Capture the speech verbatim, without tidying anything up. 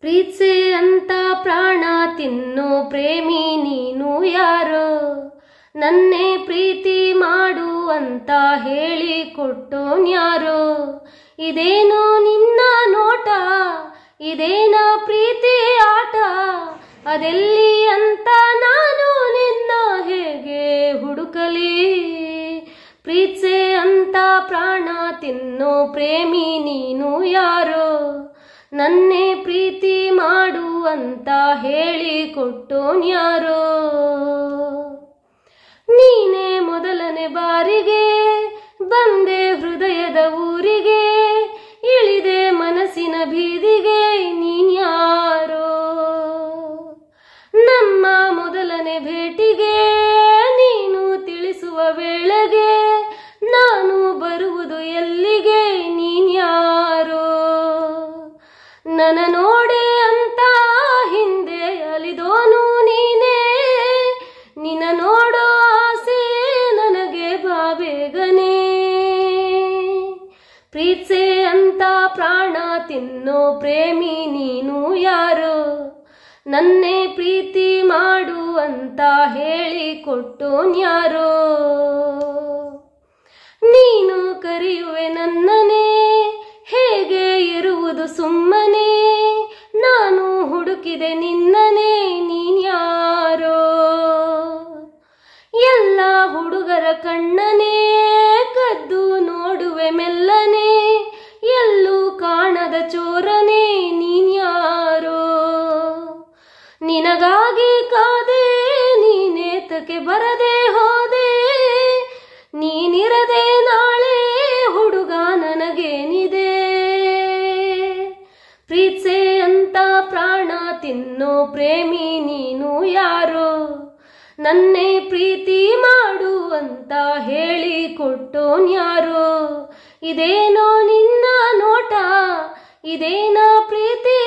ಪ್ರೀತ್ಸೆ ಅಂತ ಪ್ರಾಣ ತಿನ್ನೋ ಪ್ರೇಮಿ ನೀನು ಯಾರೋ, ನನ್ನೇ ಪ್ರೀತಿ ಮಾಡು ಅಂತ ಹೇಳಿ ಕೊಟ್ಟೋನ್ಯಾರೋ. ಇದೇನೋ ನಿನ್ನ ನೋಟ, ಇದೇನ ಪ್ರೀತಿ ಆಟ, ಅದೆಲ್ಲಿ ಅಂತ ನಾನು ನಿನ್ನ ಹೇಗೆ ಹುಡುಕಲಿ. ಪ್ರೀತ್ಸೆ ಅಂತ ಪ್ರಾಣ ತಿನ್ನೋ ಪ್ರೇಮಿ ನೀನು ಯಾರೋ, ನನ್ನೇ ಪ್ರೀತಿ ಮಾಡು ಅಂತ ಹೇಳಿ ಕೊಟ್ಟೋನ್ಯಾರೋ. ನೀನೇ ಮೊದಲನೇ ಬಾರಿಗೆ ಬಂದೆ ಹೃದಯದ ಊರಿಗೆ, ಇಳಿದೆ ಮನಸ್ಸಿನ ಬೀದಿಗೆ ನೀನ್ಯಾರೋ. ನಮ್ಮ ಮೊದಲನೇ ಭೇಟಿಗೆ ನೀನು ತಿಳಿಸುವ ವೇಳೆಗೆ ನಾನು ಬರುವುದು ಎಲ್ಲಿಗೆ, ನೀನ್ಯಾರೋ. ನನ್ನ ನೋಡೆ ಅಂತ ಹಿಂದೆ ಅಲಿದೋನು ನೀನೇ, ನಿನ್ನ ನೋಡೋ ಆಸೆ ನನಗೆ ಬಾಬೇಗನೆ. ಪ್ರೀತ್ಸೆ ಅಂತ ಪ್ರಾಣ ತಿನ್ನೋ ಪ್ರೇಮಿ ನೀನು ಯಾರೋ, ನನ್ನೇ ಪ್ರೀತಿ ಮಾಡು ಅಂತ ಹೇಳಿ ಕೊಟ್ಟೋನ್ಯಾರೋ. ನೀನು ಕರೆಯುವೆ ನನ್ನನೇ, ಹೇಗೆ ಇರುವುದು ಸುಮ್ಮನೆ, ನಾನು ಹುಡುಕಿದೆ ನಿನ್ನನೇ, ನೀನ್ಯಾರೋ. ಎಲ್ಲ ಹುಡುಗರ ಕಣ್ಣನೇ ಕದ್ದು ನೋಡುವೆ ಮೆಲ್ಲನೆ, ಎಲ್ಲೂ ಕಾಣದ ಚೋರನೇ, ನೀನ್ಯಾರೋ. ನಿನಗಾಗಿ ಕಾದೆ ನೀನೇತಕ್ಕೆ ಬರದೆ ಹೋದೆ, ನೀನಿರದೆ ನಾಳೆ ಹುಡುಗ ನನಗೇನಿದೆ. ಪ್ರೀತ್ಸೆ ಅಂತ ಪ್ರಾಣ ತಿನ್ನೋ ಪ್ರೇಮಿ ನೀನು ಯಾರೋ, ನನ್ನೇ ಪ್ರೀತಿ ಮಾಡು ಅಂತ ಹೇಳಿ ಕೊಟ್ಟೋನ್ಯಾರೋ. ಇದೇನೋ ನಿನ್ನ ನೋಟ, ಇದೇನ ಪ್ರೀತಿ